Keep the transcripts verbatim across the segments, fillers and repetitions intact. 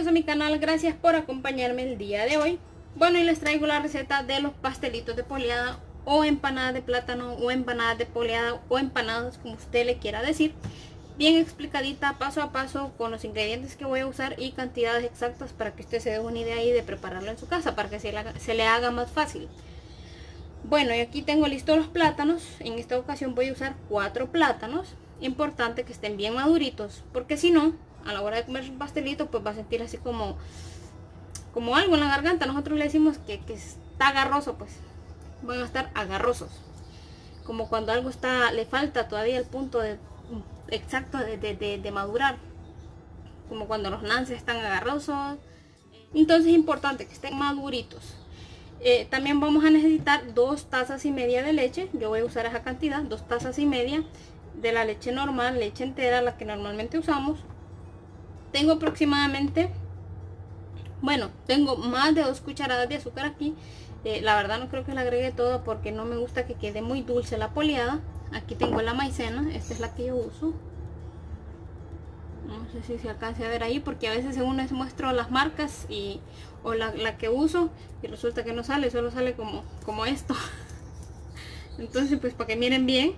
bienvenidos a mi canal, gracias por acompañarme el día de hoy. Bueno, y les traigo la receta de los pastelitos de poleada o empanadas de plátano o empanadas de poleada o empanadas, como usted le quiera decir. Bien explicadita, paso a paso, con los ingredientes que voy a usar y cantidades exactas para que usted se dé una idea ahí de prepararlo en su casa, para que se le haga, se le haga más fácil. Bueno, y aquí tengo listos los plátanos. En esta ocasión voy a usar cuatro plátanos. Importante que estén bien maduritos, porque si no, a la hora de comer su pastelito, pues va a sentir así como como algo en la garganta. Nosotros le decimos que, que está agarroso, pues van a estar agarrosos, como cuando algo está, le falta todavía el punto de, exacto de, de, de, de madurar, como cuando los nances están agarrosos. Entonces es importante que estén maduritos. Eh, también vamos a necesitar dos tazas y media de leche. Yo voy a usar esa cantidad, dos tazas y media de la leche normal, leche entera, la que normalmente usamos. Tengo aproximadamente, bueno, tengo más de dos cucharadas de azúcar aquí. Eh, la verdad no creo que la agregue toda porque no me gusta que quede muy dulce la poleada. Aquí tengo la maicena, esta es la que yo uso. No sé si se alcance a ver ahí, porque a veces según les muestro las marcas y o la, la que uso, y resulta que no sale, solo sale como, como esto. Entonces pues para que miren bien.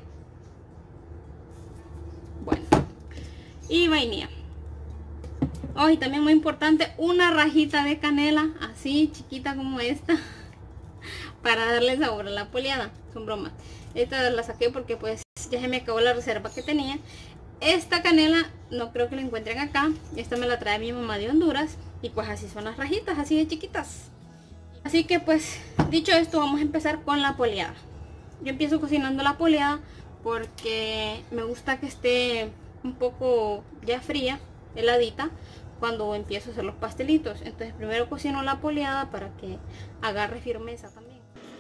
Bueno, y vainilla. Oh, y también muy importante, una rajita de canela, así chiquita como esta, para darle sabor a la poleada. Son bromas. Esta la saqué porque pues ya se me acabó la reserva que tenía. Esta canela no creo que la encuentren acá. Esta me la trae mi mamá de Honduras. Y pues así son las rajitas, así de chiquitas. Así que pues, dicho esto, vamos a empezar con la poleada. Yo empiezo cocinando la poleada porque me gusta que esté un poco ya fría, heladita, cuando empiezo a hacer los pastelitos. Entonces primero cocino la poleada para que agarre firmeza también.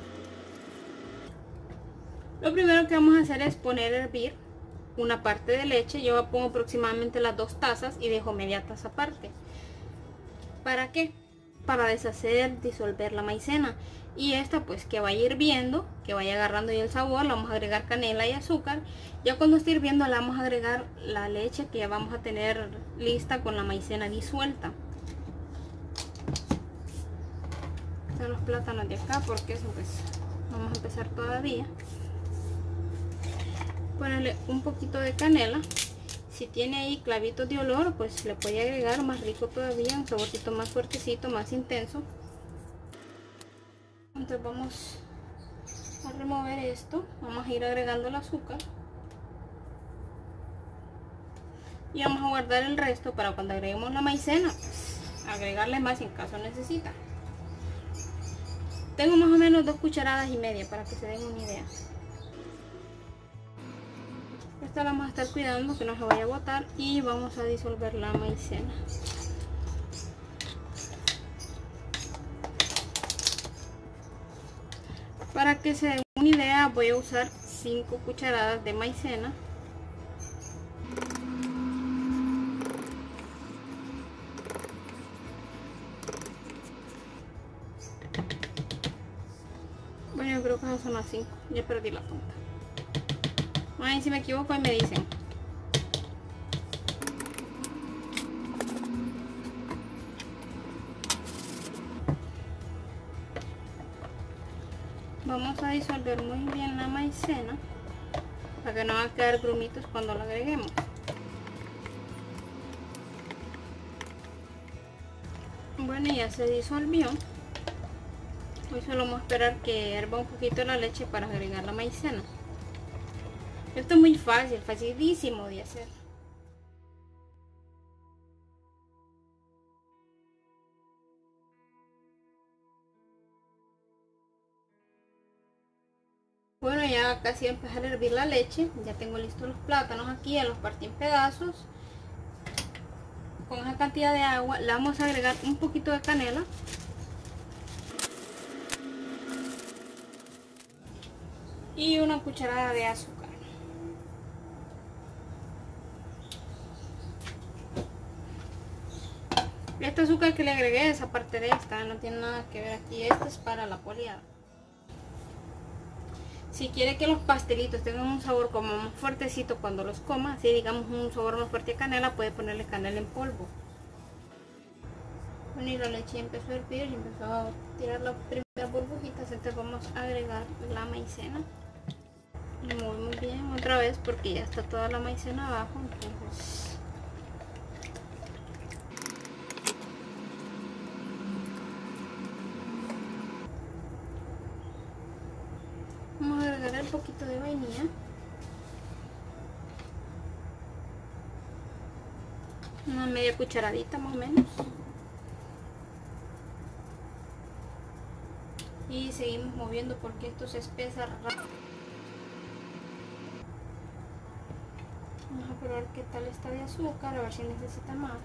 Lo primero que vamos a hacer es poner a hervir una parte de leche. Yo pongo aproximadamente las dos tazas y dejo media taza aparte. ¿Para qué? Para deshacer, disolver la maicena. Y esta pues que vaya hirviendo, que vaya agarrando ya el sabor. Le vamos a agregar canela y azúcar. Ya cuando esté hirviendo le vamos a agregar la leche que ya vamos a tener lista con la maicena disuelta. Están los plátanos de acá porque eso pues vamos a empezar todavía. Ponerle un poquito de canela. Si tiene ahí clavitos de olor, pues le puede agregar, más rico todavía, un saborcito más fuertecito, más intenso. Entonces vamos a remover esto, vamos a ir agregando el azúcar y vamos a guardar el resto para cuando agreguemos la maicena, pues agregarle más en caso necesita. Tengo más o menos dos cucharadas y media para que se den una idea. Esta la vamos a estar cuidando que no se vaya a botar y vamos a disolver la maicena. Para que se den una idea, voy a usar cinco cucharadas de maicena. Bueno, yo creo que esas son las cinco. Ya perdí la cuenta. Ay, si me equivoco y me dicen. Vamos a disolver muy bien la maicena para que no van a quedar grumitos cuando la agreguemos. Bueno, ya se disolvió. Hoy solo vamos a esperar que hierva un poquito la leche para agregar la maicena. Esto es muy fácil, facilísimo de hacer. Bueno, ya casi empezar a hervir la leche. Ya tengo listos los plátanos aquí, ya los partí en pedazos. Con esa cantidad de agua le vamos a agregar un poquito de canela. Y una cucharada de azúcar. Este azúcar que le agregué es aparte de esta, no tiene nada que ver aquí. Esta es para la poleada. Si quiere que los pastelitos tengan un sabor como más fuertecito cuando los coma, así digamos un sabor más fuerte de canela, puede ponerle canela en polvo. Bueno, y la leche empezó a hervir y empezó a tirar las primeras burbujitas. Entonces vamos a agregar la maicena. Y muy bien otra vez porque ya está toda la maicena abajo. Entonces vamos a agregar un poquito de vainilla. Una media cucharadita más o menos. Y seguimos moviendo porque esto se espesa rápido. Vamos a probar qué tal está de azúcar, a ver si necesita más.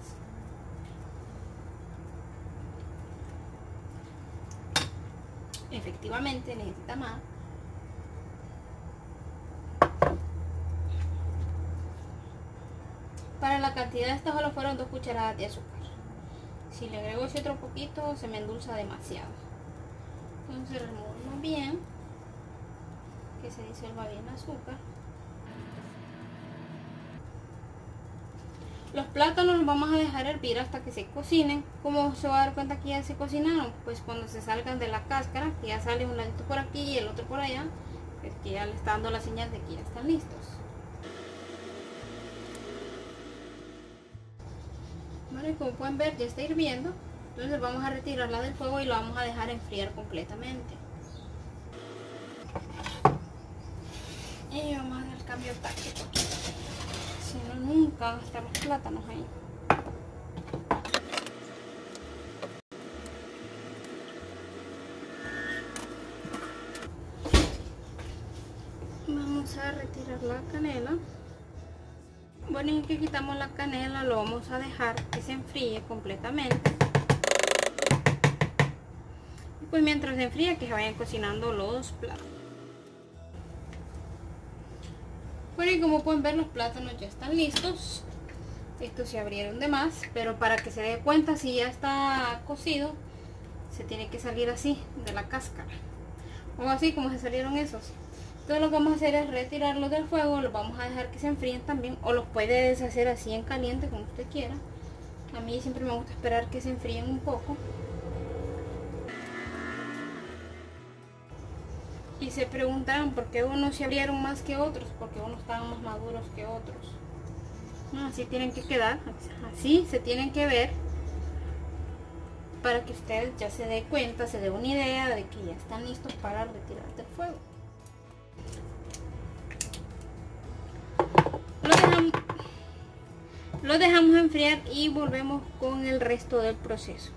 Efectivamente necesita más. Para la cantidad de esta solo fueron dos cucharadas de azúcar. Si le agrego ese otro poquito se me endulza demasiado. Entonces removemos bien, que se disuelva bien el azúcar. Los plátanos los vamos a dejar hervir hasta que se cocinen. ¿Cómo se va a dar cuenta que ya se cocinaron? Pues cuando se salgan de la cáscara, que ya sale un ladito por aquí y el otro por allá, es que ya le está dando la señal de que ya están listos. Bueno, y como pueden ver ya está hirviendo. Entonces vamos a retirarla del fuego y la vamos a dejar enfriar completamente. Y vamos a dar cambio táctico aquí. Si no, nunca van a estar los plátanos ahí. Vamos a retirar la canela. Bueno, y que quitamos la canela, lo vamos a dejar que se enfríe completamente. Y pues mientras se enfría, que se vayan cocinando los plátanos. Bueno, y como pueden ver, los plátanos ya están listos. Estos se abrieron de más, pero para que se dé cuenta si ya está cocido, se tiene que salir así de la cáscara, o así como se salieron esos. Entonces lo que vamos a hacer es retirarlos del fuego, los vamos a dejar que se enfríen también, o los puede deshacer así en caliente como usted quiera. A mí siempre me gusta esperar que se enfríen un poco. Y se preguntarán por qué unos se abrieron más que otros, porque unos estaban más maduros que otros. No, así tienen que quedar, así se tienen que ver, para que usted ya se dé cuenta, se dé una idea de que ya están listos para retirar del fuego. Lo dejamos, lo dejamos enfriar y volvemos con el resto del proceso.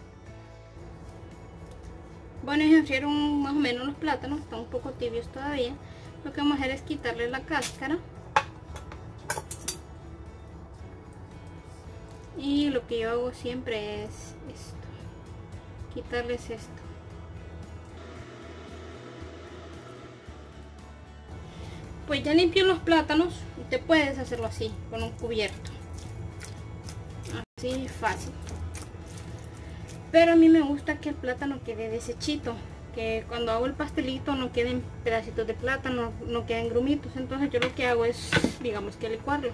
Bueno, ya enfriaron más o menos los plátanos, están un poco tibios todavía. Lo que vamos a hacer es quitarle la cáscara. Y lo que yo hago siempre es esto, quitarles esto. Pues ya limpió los plátanos, usted puede hacerlo así, con un cubierto. Así es fácil. Pero a mí me gusta que el plátano quede deshechito, que cuando hago el pastelito no queden pedacitos de plátano, no queden grumitos. Entonces yo lo que hago es, digamos que licuarlo.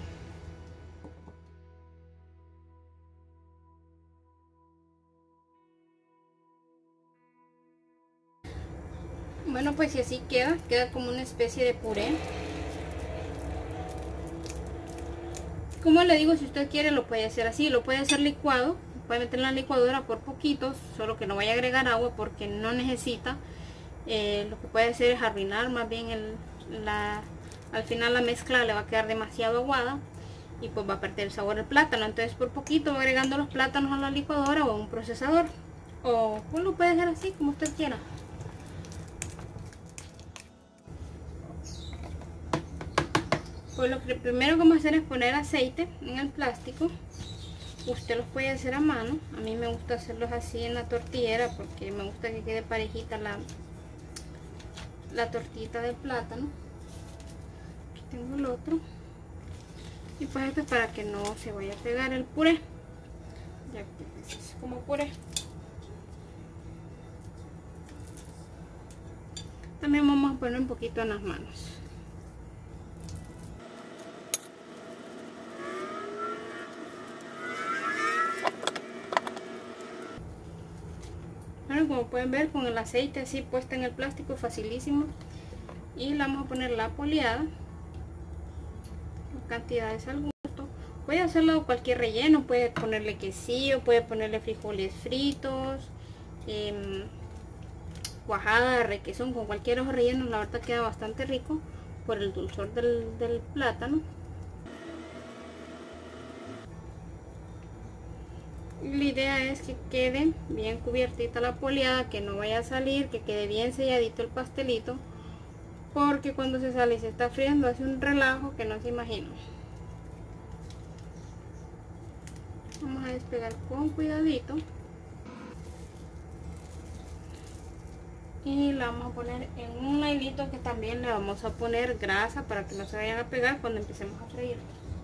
Bueno, pues si así queda, queda como una especie de puré. Como le digo, si usted quiere lo puede hacer así, lo puede hacer licuado. Puede meter en la licuadora por poquitos, solo que no vaya a agregar agua porque no necesita. Eh, lo que puede hacer es arruinar más bien el, la, al final la mezcla le va a quedar demasiado aguada y pues va a perder el sabor del plátano. Entonces por poquito va agregando los plátanos a la licuadora o a un procesador, o pues lo puede hacer así como usted quiera. Pues lo que primero que vamos a hacer es poner aceite en el plástico. Usted los puede hacer a mano, a mí me gusta hacerlos así en la tortillera porque me gusta que quede parejita la, la tortita del plátano. Aquí tengo el otro. Y pues esto es para que no se vaya a pegar el puré, ya que es como puré. También vamos a poner un poquito en las manos. bueno, como pueden ver, con el aceite así puesto en el plástico, facilísimo. Y le vamos a poner la poleada, cantidades al gusto. Puede hacerlo cualquier relleno, puede ponerle quesillo, puede ponerle frijoles fritos, eh, cuajada, requesón, con cualquier otro relleno. La verdad queda bastante rico por el dulzor del, del plátano. La idea es que quede bien cubiertita la poleada, que no vaya a salir, que quede bien selladito el pastelito, porque cuando se sale y se está friendo hace un relajo que no se imagina. Vamos a despegar con cuidadito y la vamos a poner en un hilito, que también le vamos a poner grasa para que no se vayan a pegar cuando empecemos a freír.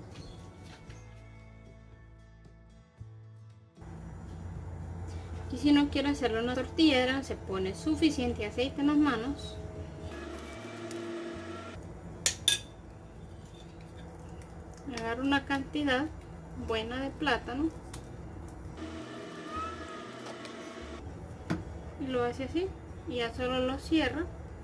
Y si no quiere hacerle una tortillera, se pone suficiente aceite en las manos. Agarra una cantidad buena de plátano y lo hace así, y ya solo lo cierra.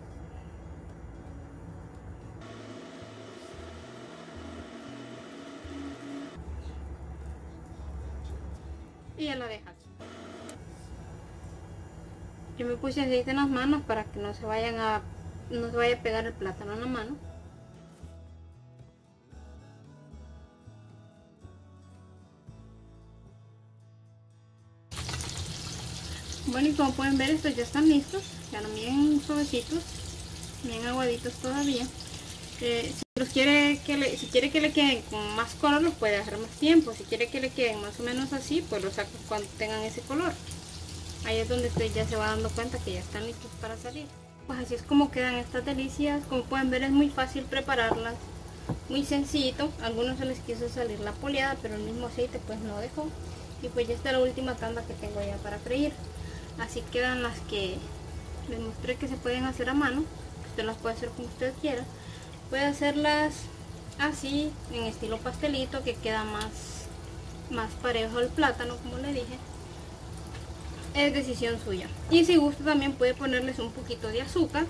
Y ya la deja así. Yo me puse aceite en las manos para que no se vayan a no se vaya a pegar el plátano en la mano. Bueno, y como pueden ver, estos ya están listos, quedan bien suavecitos, bien aguaditos todavía. Eh, si los quiere que le, si quiere que le queden con más color, los puede dejar más tiempo. Si quiere que le queden más o menos así, pues los saco cuando tengan ese color. Ahí es donde usted ya se va dando cuenta que ya están listos para salir. Pues así es como quedan estas delicias. Como pueden ver, es muy fácil prepararlas, muy sencillito. A algunos se les quiso salir la poleada, pero el mismo aceite pues no dejó. Y pues ya está la última tanda que tengo ya para freír. Así quedan las que les mostré que se pueden hacer a mano. Usted las puede hacer como usted quiera. Puede hacerlas así, en estilo pastelito, que queda más, más parejo al plátano, como le dije. Es decisión suya. Y si gusta también puede ponerles un poquito de azúcar.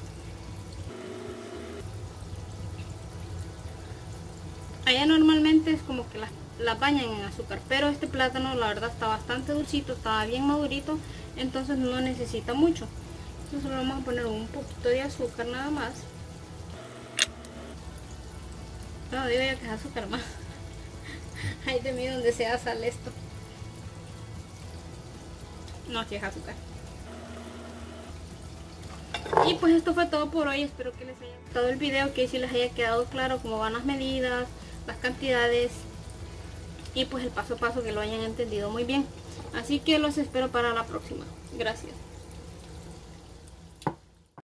Allá normalmente es como que las, las bañan en azúcar, pero este plátano la verdad está bastante dulcito, estaba bien madurito, entonces no necesita mucho. Entonces le vamos a poner un poquito de azúcar nada más. No, digo yo que es azúcar más. Ay de mí, donde sea sale esto. No, si es azúcar. Y pues esto fue todo por hoy. Espero que les haya gustado el video, que si les haya quedado claro cómo van las medidas, las cantidades y pues el paso a paso, que lo hayan entendido muy bien. Así que los espero para la próxima. Gracias.